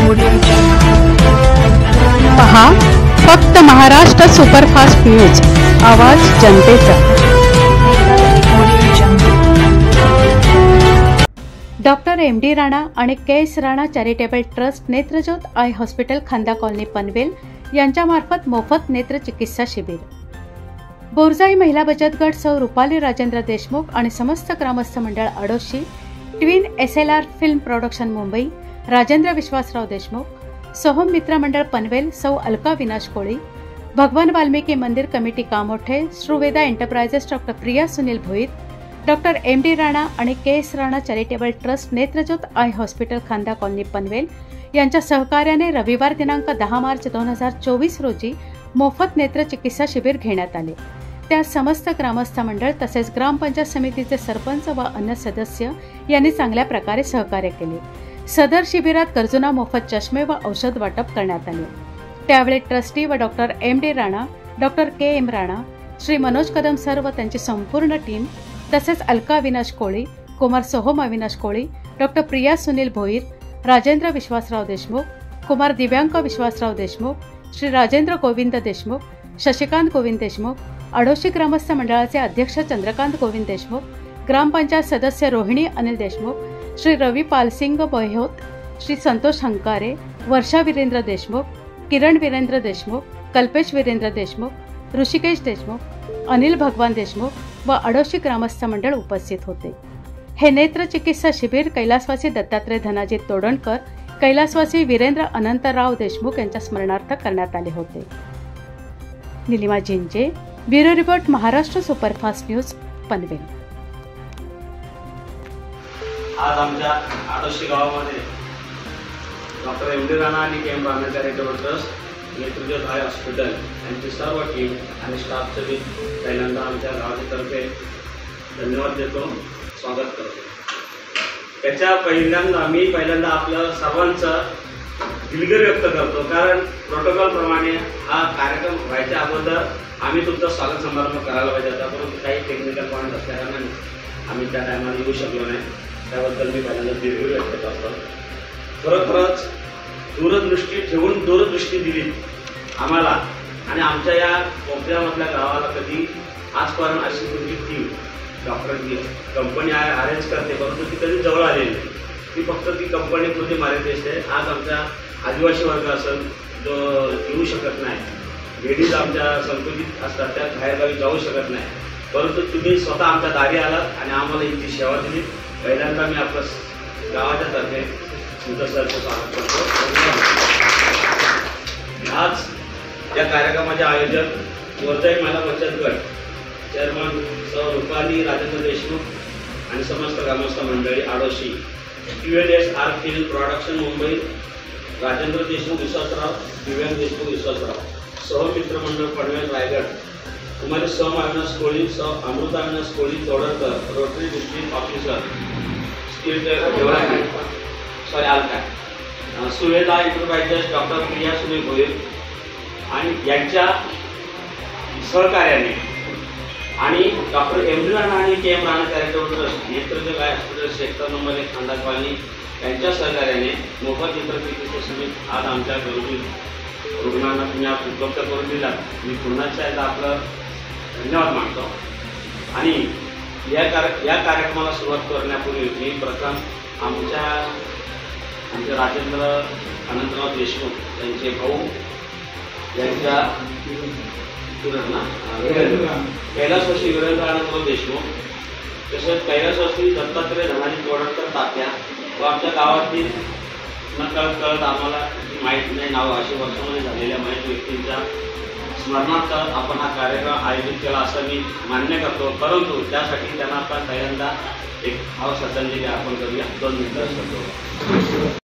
पहा फक्त Maharashtra superfast news, आवाज जनतेचा। डॉक्टर MD राणा आणि KS Rana charitable trust Netrajyot eye hospital Khanda colony Panvel यांच्यामार्फत मोफत नेत्र चिकित्सा शिबिर। बोरजाई महिला बचत गट सौ रुपाली राजेंद्र देशमुख आणि समस्त ग्रामस्थ मंडळ Adoshi, twin SLR film production Mumbai, Rajendra Vishwasrao Deshmukh, Soham मित्र मंडळ पनवेल सौ अलका विनाश कोळी, भगवान वाल्मिकी मंदिर committee Kamothe, Shruveda enterprises doctor Priya Sunil Bhoir, doctor MD Rana आणि KS Rana charitable trust Netrajyot eye hospital Khanda colony Panvel यांच्या सहकार्याने रविवार दिनांक 10 मार्च 2024 रोजी मोफत नेत्र चिकित्सा शिबिर घेण्यात आले। त्यात समस्त ग्रामस्थ मंडळ तसेच ग्रामपंचायत समितीचे सरपंच व अन्य सदस्य यांनी चांगल्या प्रकारे सहकार्य केले। सदर शिबिरात गरजूंना मोफत चष्मे व औषध वाटप करण्यात आले। त्यावेळी ट्रस्टी व doctor MD Rana, doctor KM Rana, Shri Manoj Kadam sir व त्यांची संपूर्ण टीम तसेच अलका अविनाश कोळी, कुमार सोहम अविनाश कोळी, डॉक्टर प्रिया सुनील भोईर, राजेंद्र विश्वासराव देशमुख, कुमार दिव्यांक विश्वासराव देशमुख, श्री राजेंद्र गोविंद देशमुख, शशिकांत गोविंद देशमुख, आडोशी ग्रामस्थ मंडळाचे अध्यक्ष चंद्रकांत गोविंद देशमुख, ग्रामपंचायत सदस्य रोहिणी अनिल देशमुख, श्री रवी पालसिंग बहिहोत, श्री संतोष हंकारे, वर्षा वीरेंद्र देशमुख, किरण वीरेंद्र देशमुख, कल्पेश वीरेंद्र देशमुख, ऋषिकेश देशमुख, अनिल भगवान देशमुख व आडोशी ग्रामस्थ मंडळ उपस्थित होते। हे नेत्र चिकित्सा शिबिर कैलासवासी दत्तात्रय धनाजी तोडणकर, कैलासवासी वीरेंद्र अनंतराव देशमुख यांच्या स्मरणार्थ करण्यात आले होते। Nilima Jinje, bureau report, Maharashtra superfast news, Panvel. आज आमच्या आडोशी गावामध्ये डॉक्टर MD राणा आणि KM Rana charitable trust Netrajyot eye hospital यांची सर्व टीम आणि स्टाफचे मी पहिल्यांदा आमच्या गावातर्फे धन्यवाद देतो, स्वागत करतो। त्याच्या पहिल्यांदा आपलं सर्वांचं दिलगिरी व्यक्त करतो, कारण प्रोटोकॉलप्रमाणे हा कार्यक्रम व्हायच्या अगोदर आम्ही तुमचा स्वागत समारंभ करायला पाहिजे होता, परंतु काही टेक्निकल पॉईंट असल्याने आम्ही त्या टायमाला येऊ शकलो नाही। त्याबद्दल मी पहिल्यांदा दिलगिरी व्यक्त करतो। खरोखरच दूरदृष्टी ठेवून दूरदृष्टी दिली आम्हाला आणि आमच्या या कोपऱ्यामधल्या गावाला कधी आजपर्यंत अशी कुठली टीम डॉक्टरची कंपनी अरेंज करते, परंतु ती कधी जवळ आलेली नाही। ती फक्त ती कंपनी कृती मारत असते। आज आमच्या आदिवासी वर्ग असेल जो येऊ शकत नाही, लेडीज आमच्या संकुचित असतात त्या बाहेरगावी जाऊ शकत नाही, परंतु तुम्ही स्वतः आमच्या दारी आलात आणि आम्हाला इतकी सेवा दिली। पहिल्यांदा मी आपल्या गावाच्या तर्फे तुमचं सरचं स्वागत करतो। आज या कार्यक्रमाचे आयोजक बोरजाई महिला बचत गट चेअरमन सौ रुपाली राजेंद्र देशमुख आणि समस्त ग्रामस्थ मंडळी Adoshi, TNSR film production Mumbai, Rajendra Deshmukh Vishwasrao, Divyang Deshmukh Vishwasrao, Soham मित्र मंडळ पनवेल रायगड, कुमारी सोहम अविनाश कोळी, सौ Amruta Avinash Koli Todankar, rotary district officer, steel development Alka, Suveda enterprises doctor Priya Sunil Bhoir आणि यांच्या सहकार्याने आणि डॉक्टर MD राणा आणि KM Rana charitable trust Netrajyot eye hospital sector number 1 Khanda colony यांच्या सहकार्याने मोफत नेत्र चिकित्सा शिबिर आज आमच्या गरजू रुग्णांना तुम्ही आज उपलब्ध करून दिला। मी पुन्हा एकदा आपलं धन्यवाद मानतो आणि या कार्यक्रमाला सुरुवात करण्यापूर्वी मी प्रथम आमच्या राजेंद्र अनंतराव देशमुख यांचे भाऊ यांच्या कैलासवासी वीरेंद्र अनंतराव देशमुख तसेच कैलासवासी दत्तात्रय धनाजी तोडणकर तात्या व आमच्या गावातील कळत आम्हाला माहीत नाही नाव अशी वर्षामध्ये झालेल्या माहीत व्यक्तींच्या स्मरणार्थ आपण हा कार्यक्रम आयोजित केला असं मी मान्य करतो, परंतु त्यासाठी त्यांना आपण पहिल्यांदा एक श्रद्धांजली आपण करूया। 2 मिनिटं